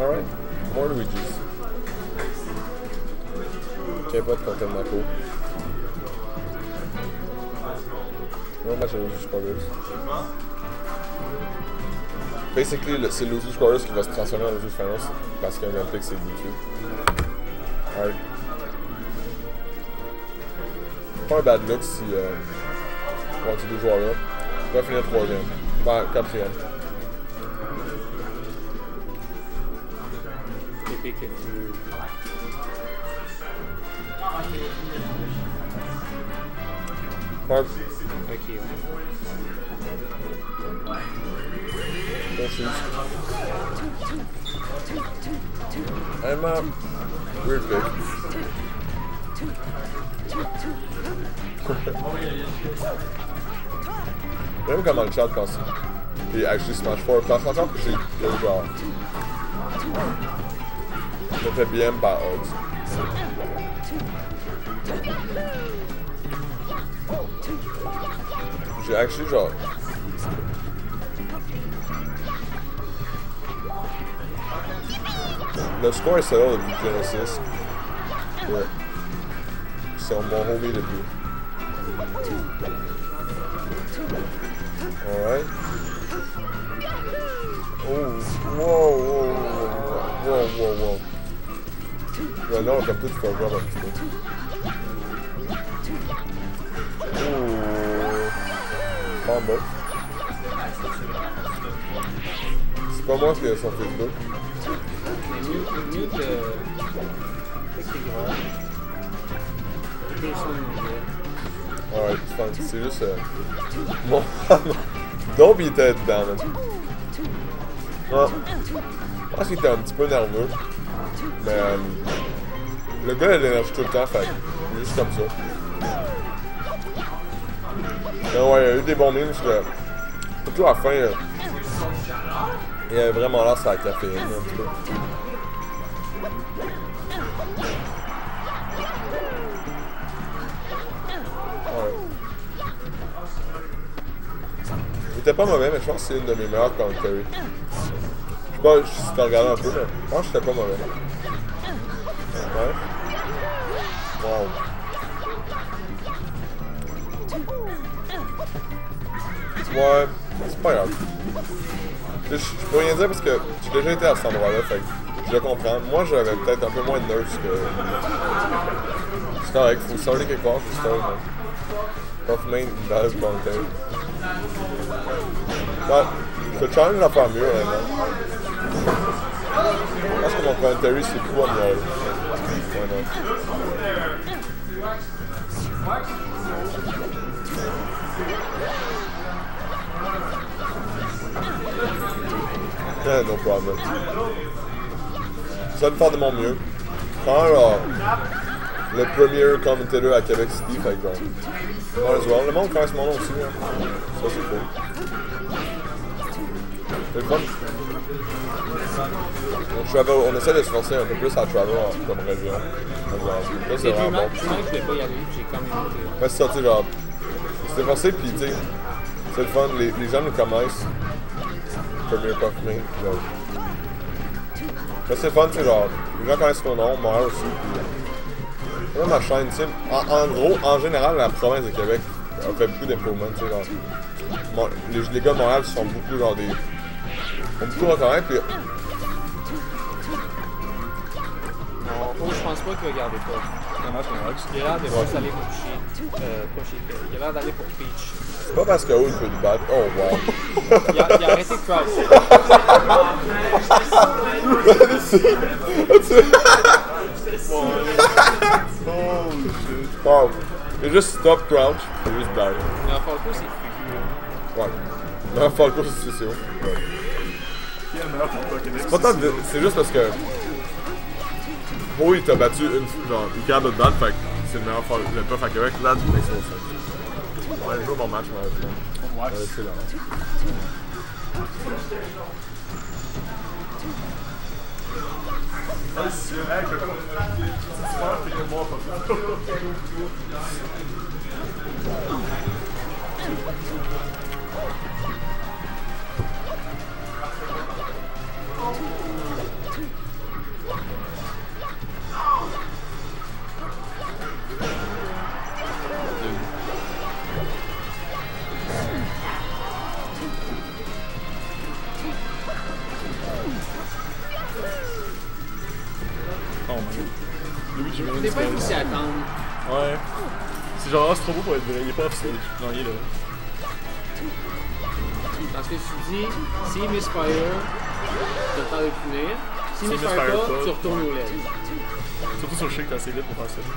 Alright. More Luigi's. Capote contre Monaco. No match of Luigi Squatters. Basically, c'est Luigi Squatters qui va se transformer en Luigi Finals parce qu'un Olympique c'est Luigi. Alright. Pas un bad look si on ces deux joueurs-là. Il va finir 3e. Ben, 4e. Epic est plus. Ouais. Ok, ouais. Bon shoes. I'm a weird pick. J'aime comment le chat pense. Et actually Smash 4 pense encore que j'ai le genre. Je me fais bien par odds. J'ai actually genre. Le score est sérieux depuis Genesis. Ouais. C'est mon homie depuis. Alright. Oh, wow, wow, wow, wow, wow. Ouais, là, on comme tout faire grab un petit peu. Oh. Combo. C'est pas moi qui ai son Facebook. Mieux que. Alright, c'est fun. C'est juste. Mon. Dope, il était dedans, man. Ah. Je pense qu'il était un petit peu nerveux. Mais. Le gars, il a de l'énergie tout le temps, fait. Il est juste comme ça. Mais ouais, il y a eu des bons memes, que. Surtout à la fin, il avait vraiment l'air sur la caféine, un petit peu. Il était pas mauvais, mais je pense que c'est une de mes meilleures commentaries. Je sais pas si tu regardé un peu, mais je pense que c'était pas mauvais. Ouais. Wow. Ouais, c'est pas grave. Je peux rien dire parce que j'ai déjà été à cet endroit-là, fait que je le comprends. Moi, j'avais peut-être un peu moins de nerfs que. C'est correct, faut starter quelque part, faut starter, man. Puff main, dans le commentaire. Ouais, je te challenge à faire mieux, honnêtement. Je pense que mon commentary, c'est tout amélioré. Ouais, non. Yeah, no problem. Ça va me faire de mon mieux. Quand le premier commentateur à Québec City, fait que genre. Ouais, le monde connaît mon nom aussi, hein. Ça c'est cool. C'est le fun. On essaie de se forcer un peu plus à travel comme région. Ça c'est vraiment bon. Je vais pas y aller, j'ai quand même été. Ouais, c'est ça, tu sais, genre. C'est forcé, pis tu sais, c'est le fun, les gens nous connaissent. Premier Puff Main, là. Mais c'est fun, tu sais, genre, les gens connaissent ton nom, Montréal aussi, pis. Là, ma chaîne, tu sais, en gros, en général, la province de Québec a fait beaucoup d'improvements, tu sais, genre. Les gars de Montréal sont beaucoup, genre, des. Ont beaucoup reconnaître, pis. Non, je pense pas qu'il va garder pas. Il a l'air de plus aller pour Peach. Pas chez il a l'air d'aller pour Peach. C'est pas parce que il peut le battre. Oh wow. Il a arrêté de crouch. Oh shit. Wow. Il a juste stop crouch. Il a juste die. Mais en Falco, c'est figuré. Ouais. Mais en Falco, c'est haut. C'est pas tant de. C'est juste parce que. Oh, il t'a battu une. Genre, il est capable de te battre, fait que c'est le meilleur le puff à Québec. Là, tu makes no sense. Ouais, il joue bon match, malheureusement. Ouais, c'est là. Luigi Man's T'es pas Ghost. aussi à attendre. Ouais. C'est genre, ah, c'est trop beau pour être vrai, il est pas offstage. Non, il est là. Parce que tu dis, s'il misfire, t'as le temps de finir. S'il S'il misfire misfire pas, pas. tu retournes au LED. Surtout sur le shake, t'es assez vite pour faire ça.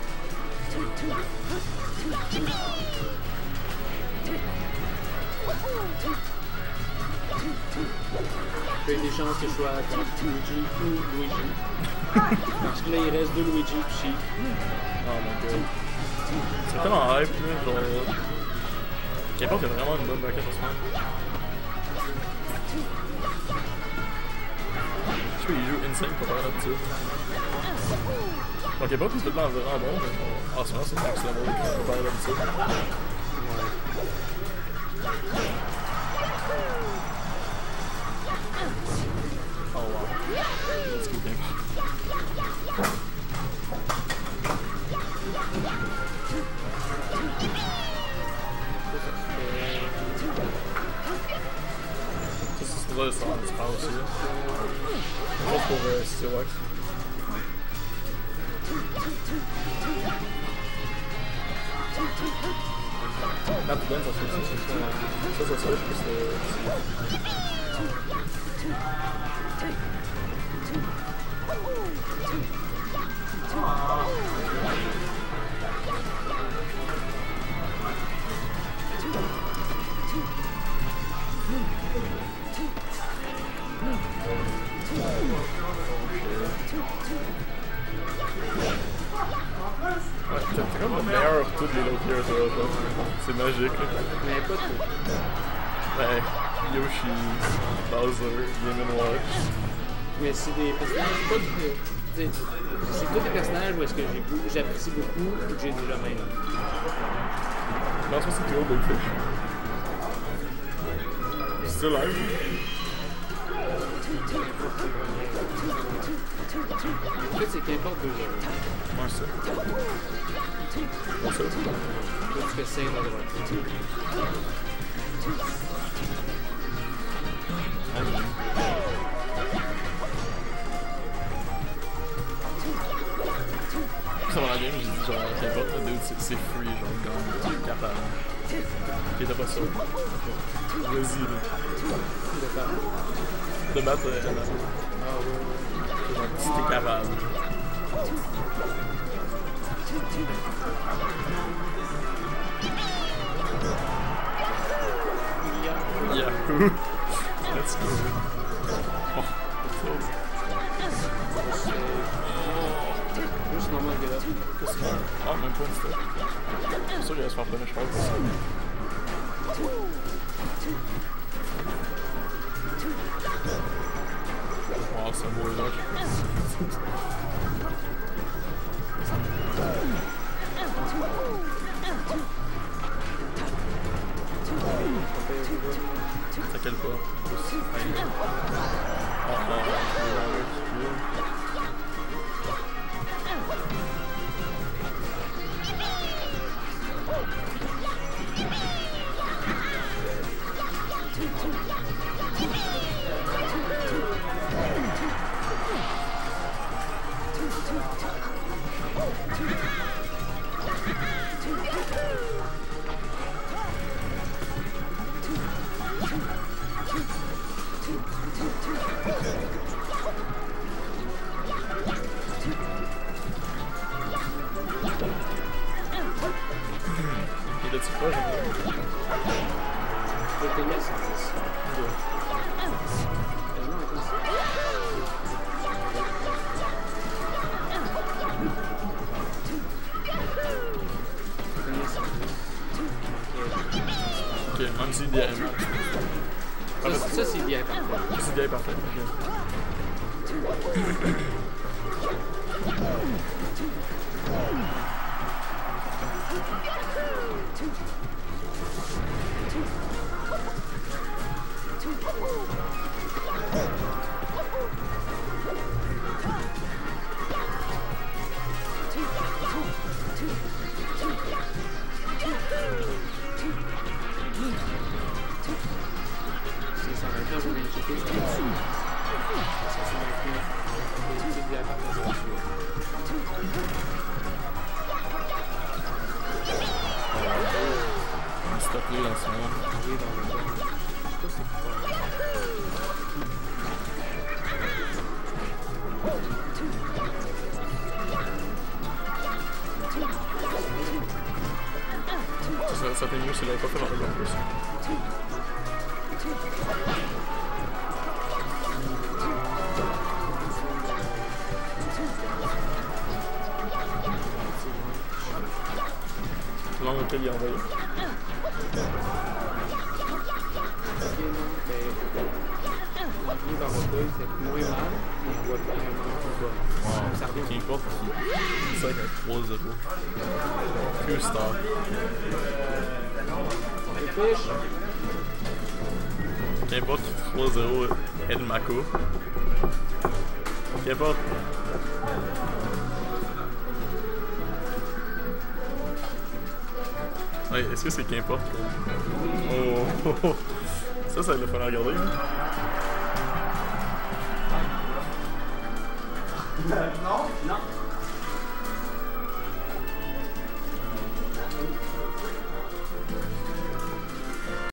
Il y a des chances que je sois comme Luigi ou Luigi. Parce que là, il reste 2 Luigi puis Sheik. Oh my god. C'est tellement hype, là, genre. K-pop a vraiment une bonne bracket en ce moment. Je sais qu'il joue insane comparé à d'habitude. Donc K-pop, c'est tout le temps vraiment bon, mais en ce moment, c'est max level comparé à d'habitude. Oh wow. Let's go, game. Ça, c'est pour ça, ça prend aussi. Juste pour CC Wax. Là, tu donnes, ça se fait aussi. Ça, je pense que c'est. Ouais, t'es comme le meilleur de tous les low players d'Europe. C'est magique. Là. Mais pas tout. Ouais, Yoshi, Bowser, Game & Watch. Mais c'est des personnages pas du tout. C'est tous des personnages où est-ce que j'apprécie beaucoup ou que j'ai déjà même. Non, ça c'est Théo Big Fish. C'est live. En fait, c'est qu'importe 2 heures. Ouais, c'est ça. C'est ça. Là, tu fais 5 à droite. Ça va la game, j'ai dit genre, qu'importe, le dude, c'est free, genre, gagne, capable. Ok, t'as pas ça. Vas-y, là. De battre Anna. Ah ouais. Genre, si t'es capable. Yahoo! Let's go. Oh, Juste normal que là. qu'est-ce que c'est? Ah, même pas une fois. C'est sûr qu'il va se faire punish hard pour ça. Wow, c'est un beau village. Ça quelle pas? Il est-tu pas, Je te laisse en plus. ok, même si DI est mal. Ça c'est bien parfait. C'est DI parfait, ok. C'est 129, je vais checker. C'est 129. C'est bien parfait. ça aurait été mieux s'il l'avait pas fait dans le jeu en plus. L'angle auquel il est envoyé. Dans votre œil, c'est moins mal, mais on voit vraiment tout bas. Ça revient. Qu'importe qui. C'est avec 3-0. Que star. Dépêche. Qu'importe qui 3-0 El Mako. Qu'importe. Ouais, est-ce que c'est qu'importe quoi? Oh! Ça il va falloir regarder. Non, non.